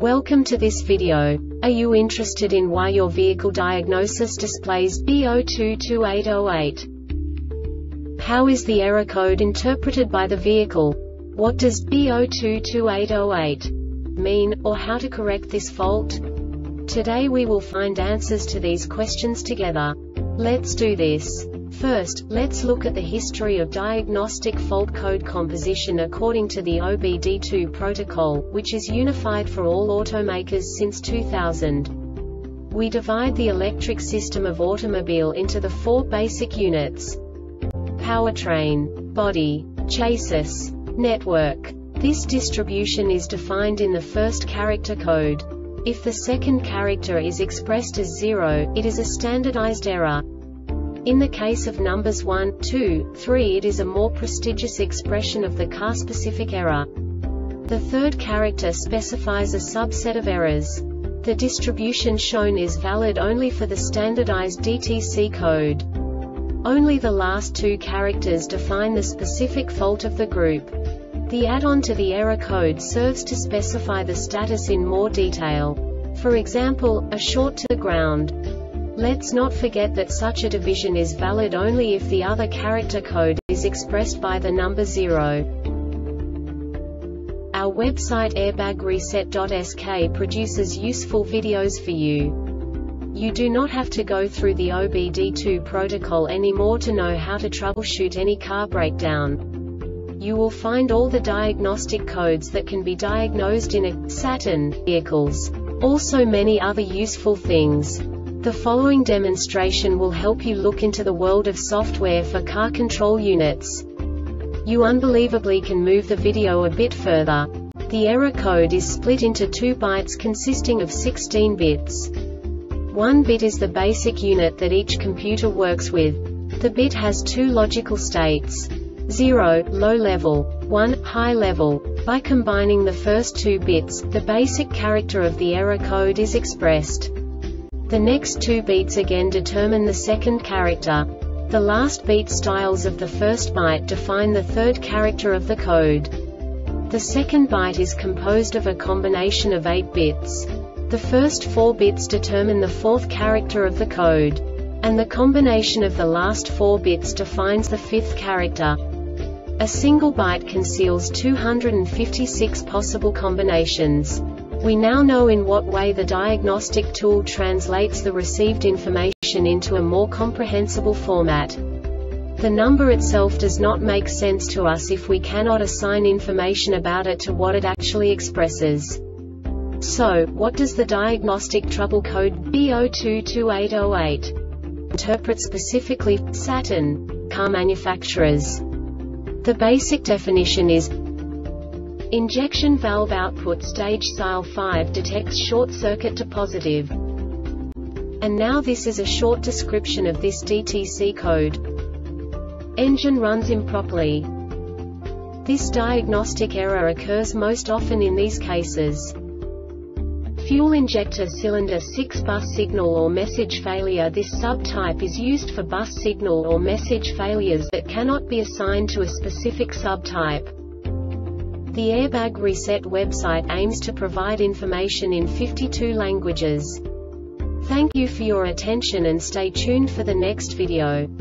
Welcome to this video. Are you interested in why your vehicle diagnosis displays B0228008? How is the error code interpreted by the vehicle? What does B0228008 mean, or how to correct this fault? Today we will find answers to these questions together. Let's do this. First, let's look at the history of diagnostic fault code composition according to the OBD2 protocol, which is unified for all automakers since 2000. We divide the electric system of automobile into the four basic units: powertrain, body, chassis, network. This distribution is defined in the first character code. If the second character is expressed as 0, it is a standardized error. In the case of numbers 1, 2, 3, it is a more prestigious expression of the car-specific error. The third character specifies a subset of errors. The distribution shown is valid only for the standardized DTC code. Only the last two characters define the specific fault of the group. The add-on to the error code serves to specify the status in more detail. For example, a short to the ground. Let's not forget that such a division is valid only if the other character code is expressed by the number 0. Our website airbagreset.sk produces useful videos for you. You do not have to go through the OBD2 protocol anymore to know how to troubleshoot any car breakdown. You will find all the diagnostic codes that can be diagnosed in a Saturn vehicles. Also many other useful things. The following demonstration will help you look into the world of software for car control units. You unbelievably can move the video a bit further. The error code is split into 2 bytes consisting of 16 bits. 1 bit is the basic unit that each computer works with. The bit has 2 logical states: 0, low level, 1, high level. By combining the first 2 bits, the basic character of the error code is expressed. The next 2 beats again determine the second character. The last beat styles of the first byte define the third character of the code. The second byte is composed of a combination of 8 bits. The first 4 bits determine the fourth character of the code. And the combination of the last 4 bits defines the fifth character. A single byte conceals 256 possible combinations. We now know in what way the diagnostic tool translates the received information into a more comprehensible format. The number itself does not make sense to us if we cannot assign information about it to what it actually expresses. So, what does the diagnostic trouble code B0228008 interpret specifically for Saturn car manufacturers? The basic definition is: injection valve output stage SIL 5 detects short circuit to positive. And now this is a short description of this DTC code. Engine runs improperly. This diagnostic error occurs most often in these cases: fuel injector cylinder 6 bus signal or message failure. This subtype is used for bus signal or message failures that cannot be assigned to a specific subtype. The Airbag Reset website aims to provide information in 52 languages. Thank you for your attention and stay tuned for the next video.